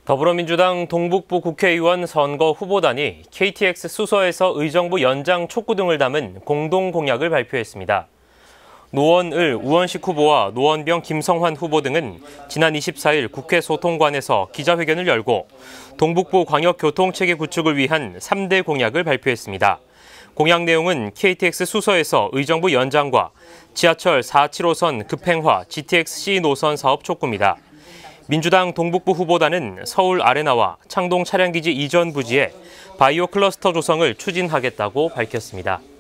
더불어민주당 동북부 국회의원 선거 후보단이 KTX 수서에서 의정부 연장 촉구 등을 담은 공동 공약을 발표했습니다. 노원을 우원식 후보와 노원병 김성환 후보 등은 지난 24일 국회 소통관에서 기자회견을 열고 동북부 광역교통체계 구축을 위한 3대 공약을 발표했습니다. 공약 내용은 KTX 수서에서 의정부 연장과 지하철 4-7호선 급행화 GTX-C 노선 사업 촉구입니다. 민주당 동북부 후보단은 서울 아레나와 창동 차량기지 이전 부지에 바이오 클러스터 조성을 추진하겠다고 밝혔습니다.